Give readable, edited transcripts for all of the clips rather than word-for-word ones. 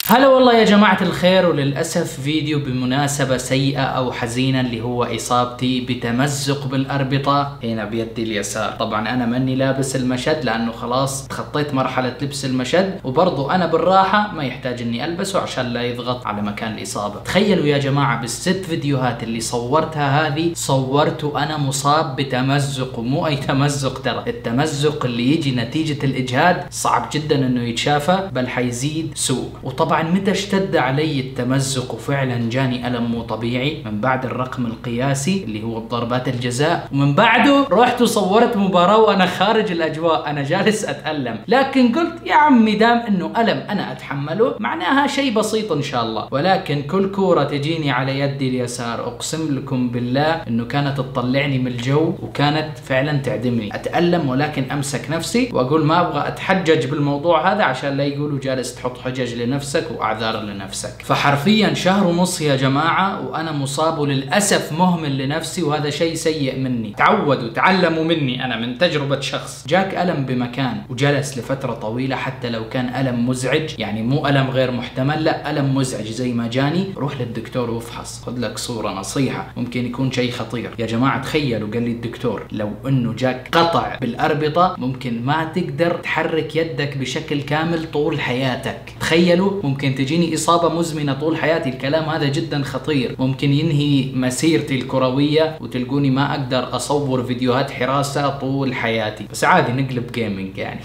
هلا والله يا جماعة الخير، وللأسف فيديو بمناسبة سيئة أو حزينة اللي هو إصابتي بتمزق بالأربطة هنا بيدي اليسار. طبعا أنا ماني لابس المشد لأنه خلاص تخطيت مرحلة لبس المشد، وبرضو أنا بالراحة ما يحتاج إني ألبسه عشان لا يضغط على مكان الإصابة. تخيلوا يا جماعة بالست فيديوهات اللي صورتها هذه صورت أنا مصاب بتمزق، ومو أي تمزق ترى، التمزق اللي يجي نتيجة الإجهاد صعب جدا إنه يتشافى بل حيزيد سوء. وطبعا متى اشتد علي التمزق وفعلا جاني ألم مو طبيعي؟ من بعد الرقم القياسي اللي هو بضربات الجزاء، ومن بعده رحت وصورت مباراة وأنا خارج الأجواء أنا جالس أتألم، لكن قلت يا عمي دام إنه ألم أنا أتحمله معناها شيء بسيط إن شاء الله. ولكن كل كورة تجيني على يدي اليسار أقسم لكم بالله إنه كانت تطلعني من الجو وكانت فعلا تعدمني. أتألم ولكن أمسك نفسي وأقول ما أبغى أتحجج بالموضوع هذا عشان لا يقولوا جالس تحط حجج لنفسك وأعذار لنفسك. فحرفيا شهر ونص يا جماعة وأنا مصاب، وللأسف مهمل لنفسي، وهذا شيء سيء مني. تعودوا تعلموا مني أنا من تجربة شخص جاك ألم بمكان وجلس لفترة طويلة، حتى لو كان ألم مزعج، يعني مو ألم غير محتمل، لا ألم مزعج زي ما جاني، روح للدكتور وافحص، خذ لك صورة، نصيحة ممكن يكون شيء خطير. يا جماعة تخيلوا قال لي الدكتور لو إنه جاك قطع بالأربطة ممكن ما تقدر تحرك يدك بشكل كامل طول حياتك. تخيلوا ممكن تجيني إصابة مزمنة طول حياتي. الكلام هذا جدا خطير، ممكن ينهي مسيرتي الكروية وتلقوني ما أقدر أصور فيديوهات حراسة طول حياتي. بس عادي نقلب جيمنج يعني.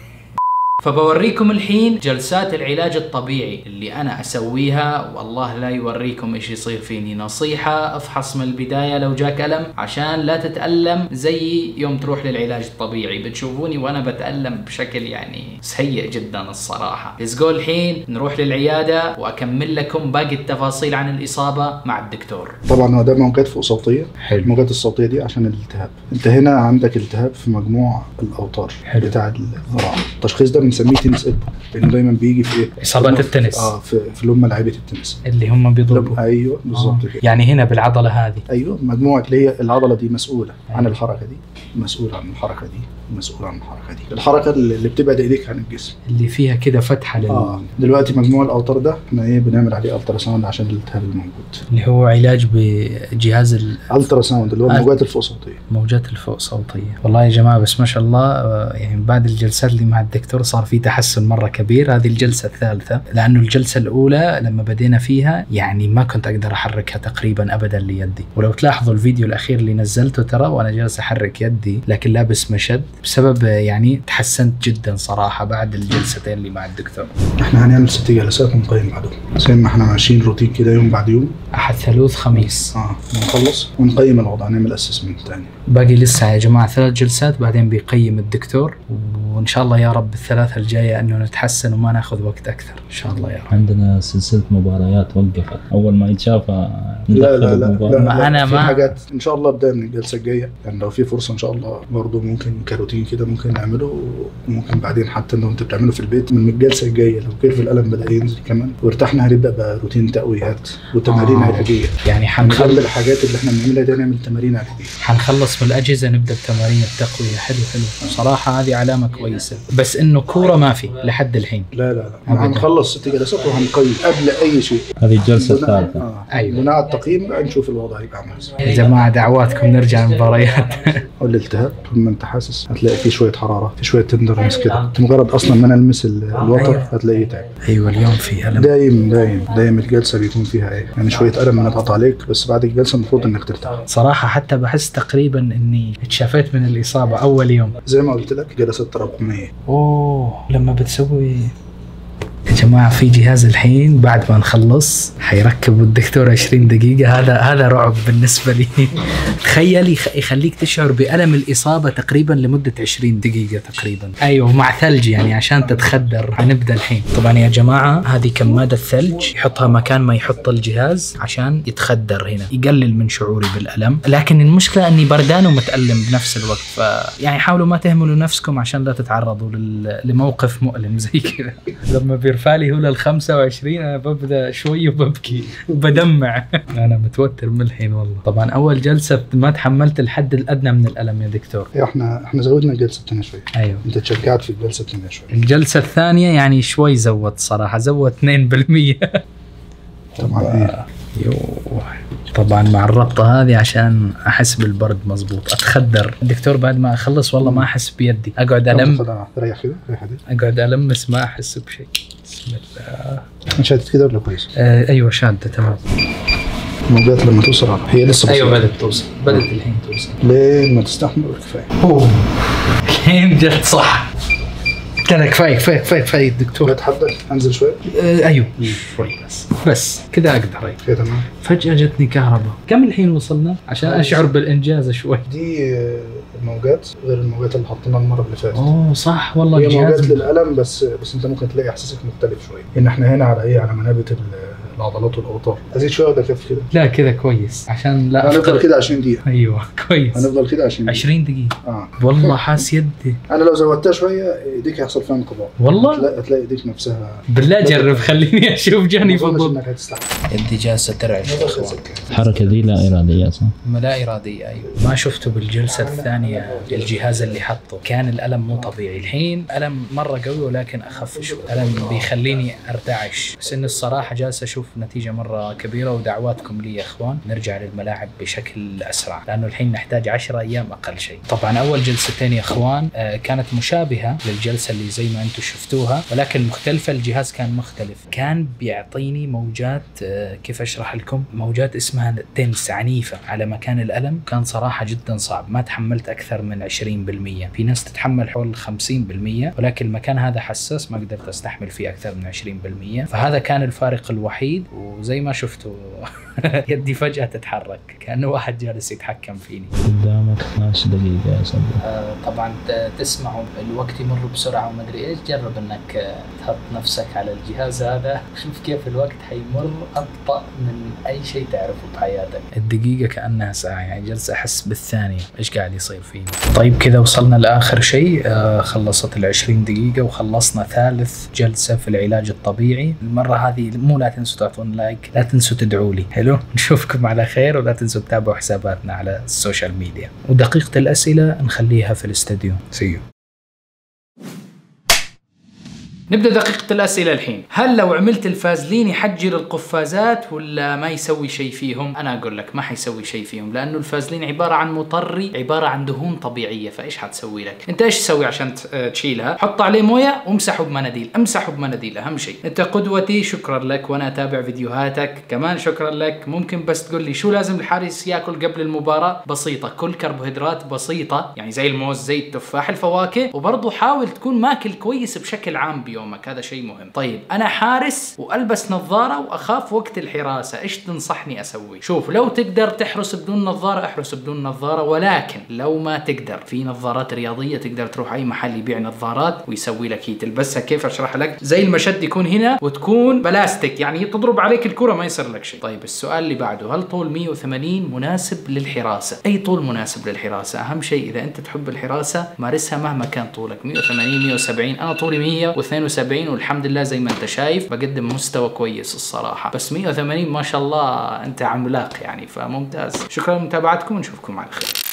فبوريكم الحين جلسات العلاج الطبيعي اللي أنا أسويها، والله لا يوريكم إيش يصير فيني. نصيحة افحص من البداية لو جاك ألم عشان لا تتألم زي يوم تروح للعلاج الطبيعي. بتشوفوني وأنا بتألم بشكل يعني سيء جدا الصراحة. let's go الحين نروح للعيادة وأكمل لكم باقي التفاصيل عن الإصابة مع الدكتور. طبعا هو ده موجات فوق صوتية. حلو. الموجات الصوتية دي عشان الالتهاب. أنت هنا عندك التهاب في مجموع الأوتار بتاع الذراع. التشخيص ده بنسميه تنس إلبو، لأنه دايما بيجي في إيه؟ إصابات التنس. في اللي هم لعيبة التنس اللي هم بيضربوا. أيوه بالظبط كده. يعني هنا بالعضلة هذه. أيوه مجموعة اللي هي العضلة دي مسؤولة عن الحركة دي، مسؤولة عن الحركة دي، مسؤولة عن الحركة دي، الحركة اللي بتبعد إيديك عن الجسم، اللي فيها كده فتحة دلوقتي مجموع الأوتار ده احنا إيه بنعمل عليه ألتراساوند عشان الالتهاب الموجود، اللي هو علاج بجهاز الألتراساوند اللي هو الموجات الفوق صوتية. موجات الفوق صوتية. والله يا جماعة بس ما شاء الله يعني بعد الجلسات اللي مع الدكتور صار في تحسن مرة كبير. هذه الجلسة الثالثة، لأنه الجلسة الأولى لما بدينا فيها يعني ما كنت أقدر أحركها تقريبا أبدا ليدي. ولو تلاحظوا الفيديو الأخير اللي نزلته ترى وأنا جالس أحرك يدي لكن لابس مشد، بسبب يعني تحسنت جدا صراحة بعد الجلستين اللي مع الدكتور. احنا هنعمل 6 جلسات ونقيم بعدهم زي ما احنا ماشيين روتين كده، يوم بعد يوم، أحد ثلاث خميس نخلص ونقيم الوضع، نعمل اسسمنت تاني. باقي لسه يا جماعة 3 جلسات بعدين بيقيم الدكتور، وإن شاء الله يا رب الثلاثة الجاية أنه نتحسن وما ناخذ وقت أكثر إن شاء الله يا رب. عندنا سلسلة مباريات وقفت أول ما يتشافى. لا أنا في حاجات إن شاء الله بداية من الجلسة الجاية، يعني لو في فرصة إن شاء الله برضه ممكن كروتين كده ممكن نعمله، وممكن بعدين حتى لو أنت بتعمله في البيت من الجلسة الجاية لو كيف الألم بدأ ينزل كمان وارتحنا هنبدأ بقى روتين تقويات وتمارين علاجية. يعني حنخلي الحاجات اللي احنا بنعملها دي نعمل تمارين علاجية. حنخلص من الأجهزة نبدأ بتمارين التقوية. حلو صراحة هذه علامة كويسة. بس إنه كورة ما في لحد الحين. لا هنخلص 6 جلسات وهنقيم قبل أي شيء. هذه الجلسة الثالثة. أيوة. بناء على التقييم بقى نشوف الوضع هيبقى عامل ازاي. يا جماعة دعواتكم نرجع المباريات. والالتهاب طول ما انت حاسس هتلاقي في شوية حرارة، في شوية تندرنس كده، مجرد أصلا ما نلمس الوتر هتلاقيه تعب. أيوة اليوم في ألم. دايم الجلسة بيكون فيها إيه يعني شوية ألم نضغط عليك، بس بعد الجلسة المفروض إنك ترتاح. صراحة حتى بحس تقريبا إني اتشافيت من الإصابة أول يوم. زي ما قلت لك جلسات تراكمية. لما بتسوي يا جماعة في جهاز الحين بعد ما نخلص حيركبوا الدكتور 20 دقيقة. هذا رعب بالنسبة لي. تخيل يخليك تشعر بألم الإصابة تقريبا لمدة 20 دقيقة تقريبا. أيوة مع ثلج يعني عشان تتخدر. هنبدأ الحين. طبعا يا جماعة هذه كمادة ثلج يحطها مكان ما يحط الجهاز عشان يتخدر هنا، يقلل من شعوري بالألم. لكن المشكلة أني بردان ومتألم بنفس الوقت، فيعني حاولوا ما تهملوا نفسكم عشان لا تتعرضوا لموقف مؤلم زي كذا. لما إرفالي هو لل 25 أنا ببدأ شوي وببكي وبدمع. أنا متوتر من الحين والله. طبعا أول جلسة ما تحملت الحد الأدنى من الألم يا دكتور. احنا زودنا الجلسة الثانية شوي. أيوه انت تشجعت في الجلسة الثانية شوي. الجلسة الثانية يعني شوي زود صراحة، زود 2%. طبعا طبعا مع الربطة هذه عشان أحس بالبرد مزبوط. أتخدر الدكتور بعد ما أخلص والله ما أحس بيدي، أقعد ألم. ريح كده ريح دي. أقعد ألمس ما أحس بشيء. بسم الله. شادت كده ولا كويس؟ أيوة شادة تمام. الموجات لما توصل هي لسه أيوة بدأت توصل، بدأت الحين توصل. ليه ما تستحمل كفاية؟ الحين جت صح. كذا كفاية الدكتور. بتحدث انزل شوي. ايوه شوي بس كذا اقدر. كده تمام. فجأة جتني كهرباء. كم الحين وصلنا عشان اشعر بالانجاز شوي؟ دي الموجات غير الموجات اللي حطيناها المره اللي فاتت. صح والله. هي موجات للالم بس انت ممكن تلاقي احساسك مختلف شويه. ان احنا هنا على منابت العضلات والاوتار. ازيد شويه ولا كيف كده؟ لا كده كويس عشان لا هنفضل كده 20 دقيقه. ايوه كويس. هنفضل كده 20 دقيقه. والله حاس يدي. انا لو زودتها شويه ايديك هيحصل فيها انقباض والله. هتلاقي ايديك نفسها. بالله جرب خليني اشوف جاني بالضبط. انك هتستحمل. يدي جالسه ترعش. الحركة دي لا إرادية صح؟ لا إرادية أيوة. ما شفته بالجلسة الثانية الجهاز اللي حطه كان الألم مو طبيعي. الحين ألم مرة قوي ولكن أخف شوي. ألم بيخليني أرتعش، بس إن الصراحة جالس أشوف نتيجة مرة كبيرة. ودعواتكم لي يا إخوان نرجع للملاعب بشكل أسرع، لأنه الحين نحتاج 10 أيام أقل شيء. طبعا أول جلستين يا إخوان كانت مشابهة للجلسة اللي زي ما أنتم شفتوها ولكن مختلفة. الجهاز كان مختلف، كان بيعطيني موجات كيف أشرح لكم، موجات اسمها تنس عنيفة على مكان الألم. كان صراحة جدا صعب، ما تحملت أكثر من 20%. في ناس تتحمل حول 50% ولكن المكان هذا حساس ما قدرت أستحمل فيه أكثر من 20%. فهذا كان الفارق الوحيد. وزي ما شفتوا يدي فجأة تتحرك كأنه واحد جالس يتحكم فيني. قدامك 12 دقيقة يا صديقي. طبعا تسمعوا الوقت يمر بسرعة وما أدري إيش. جرب أنك تحط نفسك على الجهاز هذا، شوف كيف الوقت حيمر أبطأ من أي شيء تعرفه بحياتك. الدقيقة كأنها ساعة، يعني جلس أحس بالثانية إيش قاعد يصير فيني. طيب كذا وصلنا لآخر شيء. خلصت 20 دقيقة وخلصنا ثالث جلسة في العلاج الطبيعي. المرة هذه مو لا تنسوا تعطون لايك، لا تنسوا تدعوا لي. حلو، نشوفكم على خير ولا تنسوا تتابعوا حساباتنا على السوشيال ميديا. ودقيقة الأسئلة نخليها في الاستديو. سيو. نبدأ دقيقة الأسئلة الحين. هل لو عملت الفازلين يحجر القفازات ولا ما يسوي شيء فيهم؟ أنا أقول لك ما حيسوي شيء فيهم، لأنه الفازلين عبارة عن مطري، عبارة عن دهون طبيعية. فإيش حتسوي لك؟ أنت إيش تسوي عشان تشيلها؟ حط عليه موية وامسحه بمناديل، امسحه بمناديل أهم شيء. أنت قدوتي، شكرا لك وأنا أتابع فيديوهاتك كمان، شكرا لك. ممكن بس تقول لي شو لازم الحارس يأكل قبل المباراة؟ بسيطة، كل كربوهيدرات بسيطة يعني زي الموز زي التفاح الفواكه، وبرضه حاول تكون ماكل كويس بشكل عام يومك، هذا شيء مهم. طيب انا حارس والبس نظاره واخاف وقت الحراسه، ايش تنصحني اسوي؟ شوف، لو تقدر تحرس بدون نظاره احرس بدون نظاره، ولكن لو ما تقدر في نظارات رياضيه تقدر تروح اي محل يبيع نظارات ويسوي لك هي تلبسها. كيف اشرح لك؟ زي المشد يكون هنا وتكون بلاستيك، يعني تضرب عليك الكره ما يصير لك شيء. طيب السؤال اللي بعده، هل طول 180 مناسب للحراسه؟ اي طول مناسب للحراسه. اهم شيء اذا انت تحب الحراسه مارسها مهما كان طولك، 180 170. انا طولي 172 والحمد لله زي ما انت شايف بقدم مستوى كويس الصراحة. بس 180 ما شاء الله انت عملاق يعني، فممتاز. شكرا لمتابعتكم ونشوفكم على خير.